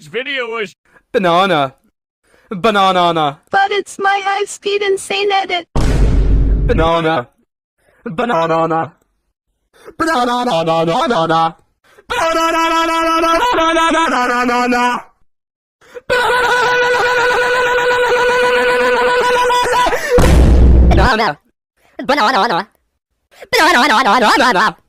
next video is Banana. Bananana. But it's my high-speed insane edit. Banana. Bananana. Banananana. Banananana. Banana. Banana. Banana.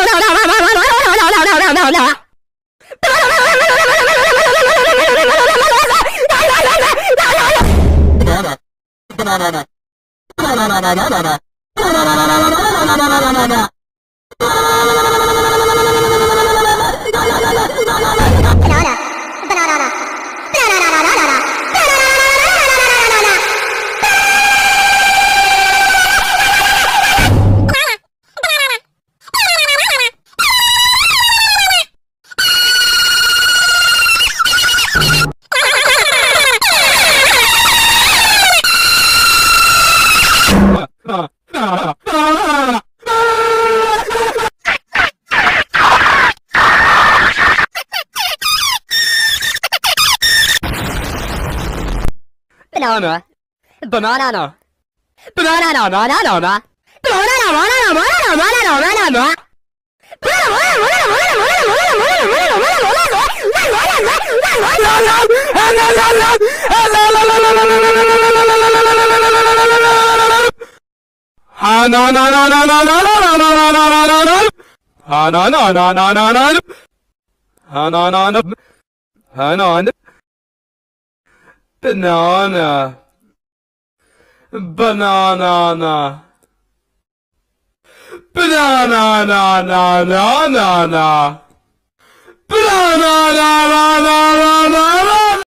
Banana. Banana. Banana. Banana. Banana. Bananana. Banananana. Banananana.